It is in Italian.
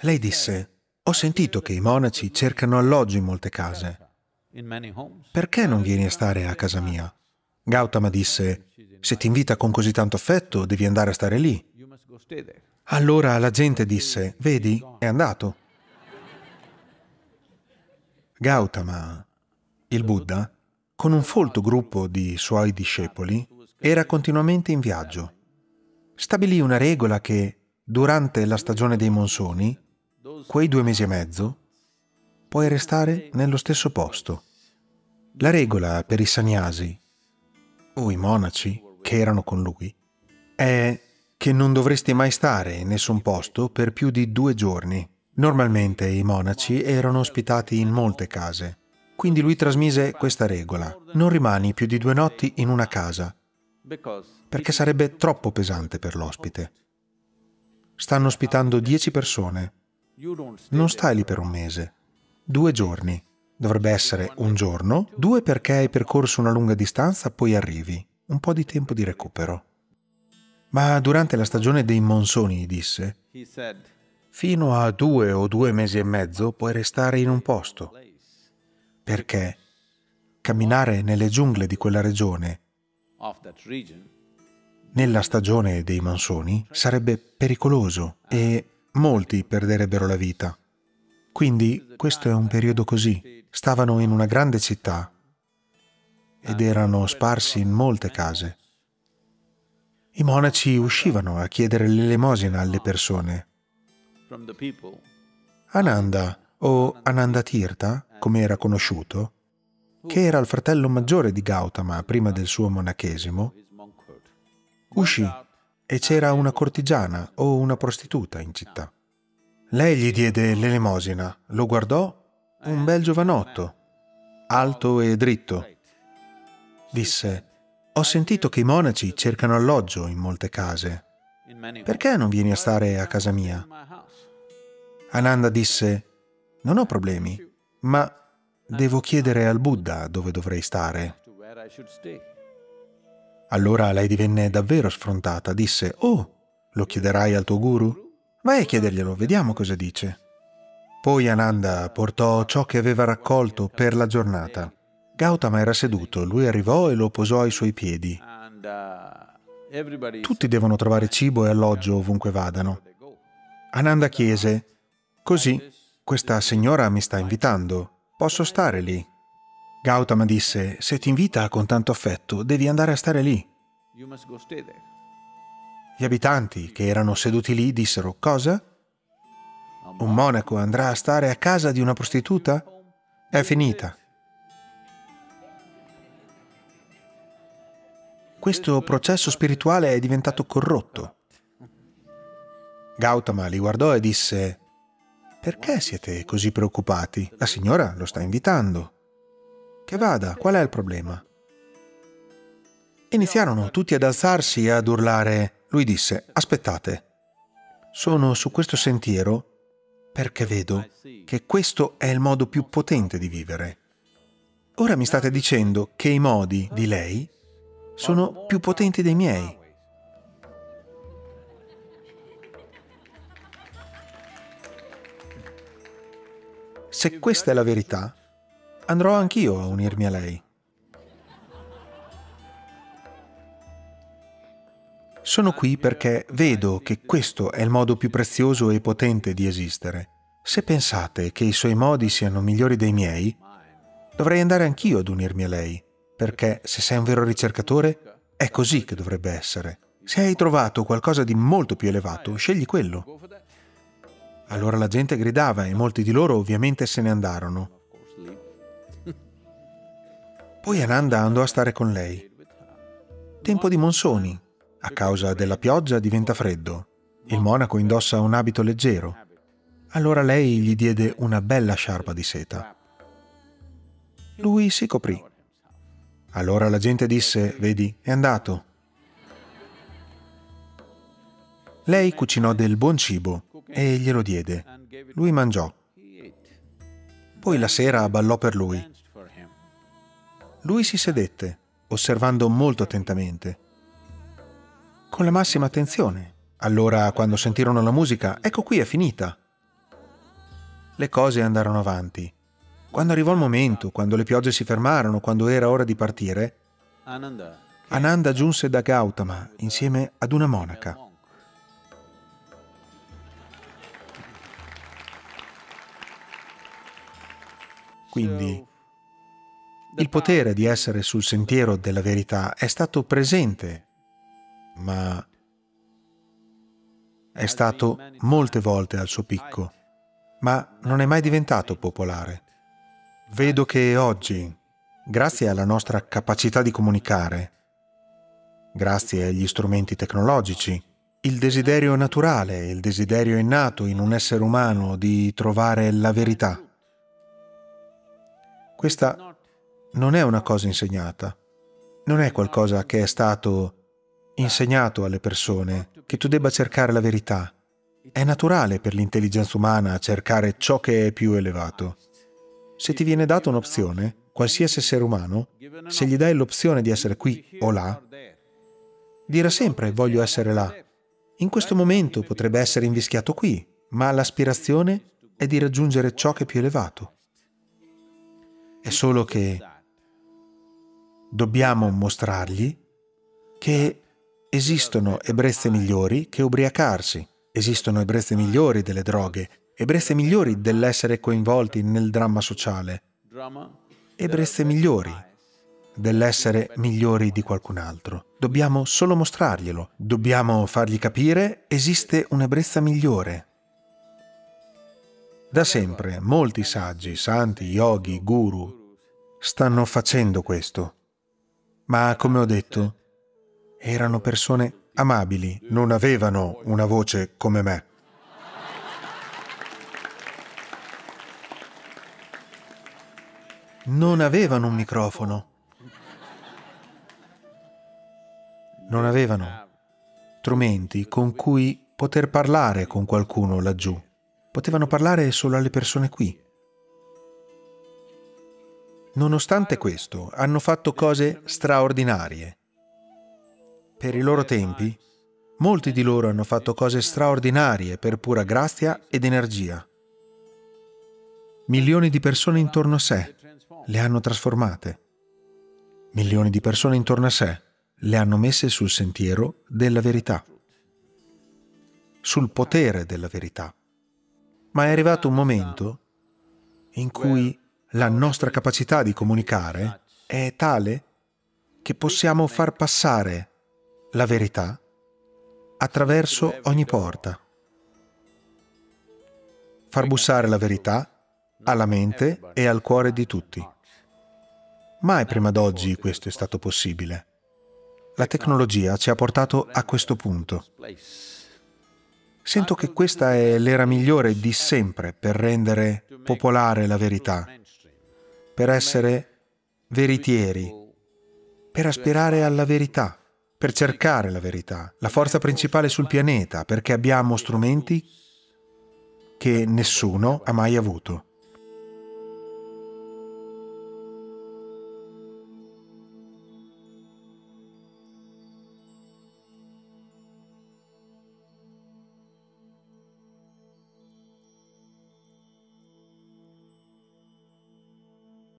Lei disse: «Ho sentito che i monaci cercano alloggio in molte case. Perché non vieni a stare a casa mia?» Gautama disse: «Se ti invita con così tanto affetto, devi andare a stare lì». Allora la gente disse: «Vedi, è andato». Gautama, il Buddha, con un folto gruppo di suoi discepoli, era continuamente in viaggio. Stabilì una regola che, durante la stagione dei monsoni, quei 2 mesi e mezzo, puoi restare nello stesso posto. La regola per i sannyasi, o i monaci che erano con lui, è che non dovresti mai stare in nessun posto per più di 2 giorni. Normalmente i monaci erano ospitati in molte case, quindi lui trasmise questa regola: non rimani più di 2 notti in una casa, perché sarebbe troppo pesante per l'ospite. Stanno ospitando 10 persone. Non stai lì per un mese. 2 giorni. Dovrebbe essere un giorno, 2 perché hai percorso una lunga distanza, poi arrivi. Un po' di tempo di recupero. Ma durante la stagione dei monsoni, disse, fino a 2 o 2 mesi e mezzo puoi restare in un posto, perché camminare nelle giungle di quella regione nella stagione dei monsoni sarebbe pericoloso e molti perderebbero la vita. Quindi questo è un periodo così. Stavano in una grande città ed erano sparsi in molte case. I monaci uscivano a chiedere l'elemosina alle persone. Ananda, o Anandatirtha, come era conosciuto, che era il fratello maggiore di Gautama prima del suo monachesimo, uscì e c'era una cortigiana o una prostituta in città. Lei gli diede l'elemosina, lo guardò, un bel giovanotto, alto e dritto. Disse: «Ho sentito che i monaci cercano alloggio in molte case. Perché non vieni a stare a casa mia?» Ananda disse: «Non ho problemi, ma devo chiedere al Buddha dove dovrei stare». Allora lei divenne davvero sfrontata. Disse: «Oh, lo chiederai al tuo guru? Vai a chiederglielo, vediamo cosa dice». Poi Ananda portò ciò che aveva raccolto per la giornata. Gautama era seduto, lui arrivò e lo posò ai suoi piedi. Tutti devono trovare cibo e alloggio ovunque vadano. Ananda chiese: «Così, questa signora mi sta invitando, posso stare lì?» Gautama disse: «Se ti invita con tanto affetto, devi andare a stare lì». Gli abitanti che erano seduti lì dissero: «Cosa? Un monaco andrà a stare a casa di una prostituta? È finita». Questo processo spirituale è diventato corrotto. Gautama li guardò e disse: «Perché siete così preoccupati? La signora lo sta invitando. Che vada, qual è il problema?» Iniziarono tutti ad alzarsi e ad urlare. Lui disse: «Aspettate, sono su questo sentiero perché vedo che questo è il modo più potente di vivere. Ora mi state dicendo che i modi di lei sono più potenti dei miei. Se questa è la verità, andrò anch'io a unirmi a lei. Sono qui perché vedo che questo è il modo più prezioso e potente di esistere. Se pensate che i suoi modi siano migliori dei miei, dovrei andare anch'io ad unirmi a lei, perché se sei un vero ricercatore, è così che dovrebbe essere. Se hai trovato qualcosa di molto più elevato, scegli quello». Allora la gente gridava e molti di loro ovviamente se ne andarono. Poi Ananda andò a stare con lei. Tempo di monsoni. A causa della pioggia diventa freddo. Il monaco indossa un abito leggero. Allora lei gli diede una bella sciarpa di seta. Lui si coprì. Allora la gente disse: «Vedi, è andato». Lei cucinò del buon cibo e glielo diede. Lui mangiò. Poi la sera ballò per lui. Lui si sedette, osservando molto attentamente, con la massima attenzione. Allora, quando sentirono la musica: «Ecco qui, è finita». le cose andarono avanti. Quando arrivò il momento, quando le piogge si fermarono, quando era ora di partire, Ananda giunse da Gautama insieme ad una monaca. Quindi il potere di essere sul sentiero della verità è stato presente, ma è stato molte volte al suo picco, ma non è mai diventato popolare. Vedo che oggi, grazie alla nostra capacità di comunicare, grazie agli strumenti tecnologici, il desiderio naturale, il desiderio innato in un essere umano di trovare la verità, questa non è una cosa insegnata, non è qualcosa che è stato insegnato alle persone, che tu debba cercare la verità. È naturale per l'intelligenza umana cercare ciò che è più elevato. Se ti viene data un'opzione, qualsiasi essere umano, se gli dai l'opzione di essere qui o là, dirà sempre voglio essere là. In questo momento potrebbe essere invischiato qui, ma l'aspirazione è di raggiungere ciò che è più elevato. È solo che dobbiamo mostrargli che esistono ebbrezze migliori che ubriacarsi, esistono ebbrezze migliori delle droghe, ebbrezze migliori dell'essere coinvolti nel dramma sociale, ebbrezze migliori dell'essere migliori di qualcun altro. Dobbiamo solo mostrarglielo, dobbiamo fargli capire esiste un'ebbrezza migliore. Da sempre molti saggi, santi, yogi, guru stanno facendo questo. Ma, come ho detto, erano persone amabili, non avevano una voce come me. Non avevano un microfono. Non avevano strumenti con cui poter parlare con qualcuno laggiù. Potevano parlare solo alle persone qui. Nonostante questo, hanno fatto cose straordinarie. Per i loro tempi, molti di loro hanno fatto cose straordinarie per pura grazia ed energia. Milioni di persone intorno a sé le hanno trasformate. Milioni di persone intorno a sé le hanno messe sul sentiero della verità, sul potere della verità. Ma è arrivato un momento in cui la nostra capacità di comunicare è tale che possiamo far passare la verità attraverso ogni porta. Far bussare la verità alla mente e al cuore di tutti. Mai prima d'oggi questo è stato possibile. La tecnologia ci ha portato a questo punto. Sento che questa è l'era migliore di sempre per rendere popolare la verità, per essere veritieri, per aspirare alla verità, per cercare la verità, la forza principale sul pianeta, perché abbiamo strumenti che nessuno ha mai avuto.